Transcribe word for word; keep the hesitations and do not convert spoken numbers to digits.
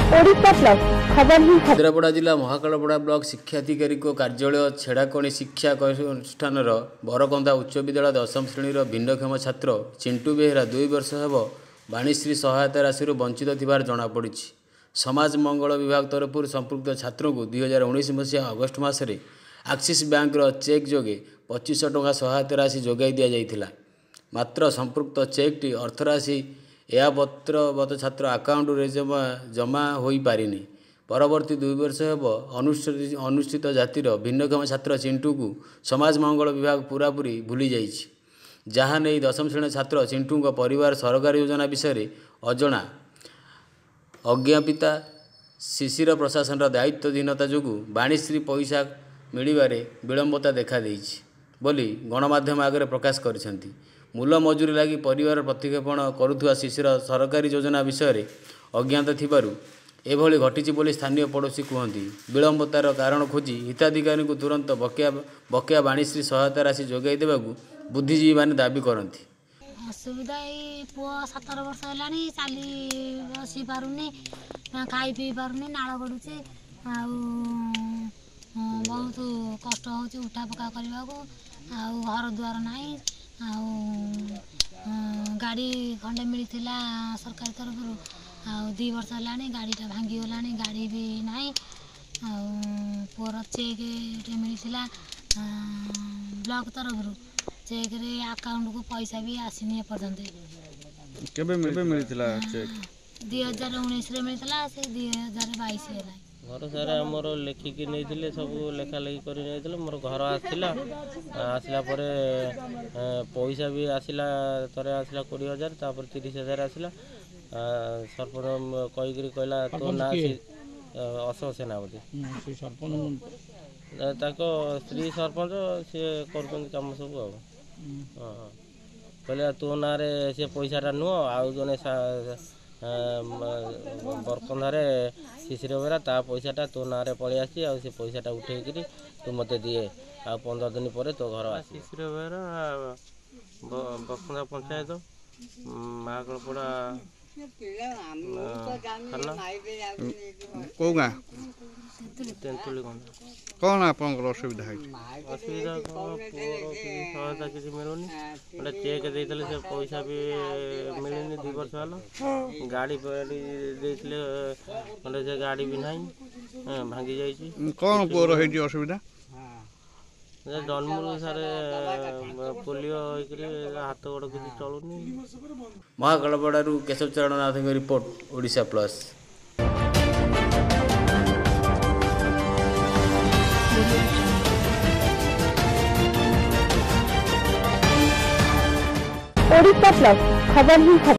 Odisha plus खबर ही केन्द्रापड़ा जिला Mahakalpada block शिक्षाधिकारी कार्यालय छेड़ाकणी शिक्षा अनुष्ठान बरकंदा उच्च विद्यालय दशम श्रेणी भिन्नक्षम छात्र चिंटू बेहेरा दुई वर्ष हेब वाणीश्री सहायता राशि वंचित थिबार जनापड़ी। समाज मंगल विभाग तरफ संपुक्त छात्र को दुई हजार उन्नीस मसीहा अगस्ट मसरे एक्सिस बैंक चेक जोगे पच्चीस टଙ୍କା सहायता राशि जोगाई दि जाइथिला। मात्र संपुक्त चेकटी अर्थराशि या पत्रबत छात्र आकाउंट रे जमा जमा होई पारिनी। परवर्ती दुई वर्ष हेब अनुसूचित अनुसूचित जातिर भिन्नक्षम छात्र चिंटू को समाज मंगल विभाग पूरापूरी भूली जाइछि। जहाँ नहीं दशम श्रेणी छात्र चिंटू का परिवार सरकारी योजना विषय अजणा अज्ञापिता शिशिर प्रशासन दायित्वहीनता जो वाणीश्री पैसा मिलबारे विलंबता देखा देइछि बोली गणमाध्यम आगे प्रकाश करिसेंती। मूल मजूरी लगी परिवार प्रतिक्षेपण करुवा शिशिर सरकारी योजना विषय अज्ञात थिबारु एभली घटी बोली स्थानीय पड़ोशी कहती। विलंबतार कारण खोजी हिताधिकारी को तुरंत बकेया बकेया वाणीश्री सहायता राशि जोगाई देवाकू बुद्धिजीवी माने दाबी करती। असुविधा पुआ सतर वर्ष है चली बसी पारुनी खाई पी पारुनी नाल गड़ुचे बहुत कष्ट हो उठा पका करने को घर द्वार नहीं गाड़ी खंडे मिलता सरकार तरफ दी वर्ष है गाड़ीटा भांगीगला गाड़ी भी नहीं पुअर चेक मिलता ब्लॉक तरफ चेक रे अकाउंट को पैसा भी आसीनी एपर्यंत केबे केबे मिलतिला चेक दो हज़ार उन्नीस रे मिलतिला से दो हज़ार बाईस रे घर सारा मोर लेखिकी नहीं सब लेखा लेखी कर नहीं मोर घर आसला आसला पर पैसा भी आसला थे आसला कोड़ी हजार तापर तीस हजार आसला सरपंच कहीकि कहला तो ना अशोक सेनापति स्त्री सरपंच सी कर कम सब हाँ कहले तो ना सी पैसाटा नुह आउ जने बरकंधारे शिशिर बेरा ता पैसाटा तो ना पलि आसी आ पैसाटा उठेकि तू मत दिए आ पंद्रह दिन पर तो घर आसी शिशिर बेरा बरकंधा पंचायत महाकालपड़ा कौ गाँ तेंतुली कौन आप असुविधा है असुविधा कौन पुअर सहायता किसी मिलूनी गोटे चेक देते से पैसा भी मिलनी दुई वर्ष है गाड़ी देते गोटे से गाड़ी भी ना भांगी जाइए कौन पुअर है असुविधा जन्म सारे पोलियो हाथ गोड़ किसी चलुनी। महाकालपड़ारू Keshab Charan Nath report Odisha plus. Odisha plus खबर ही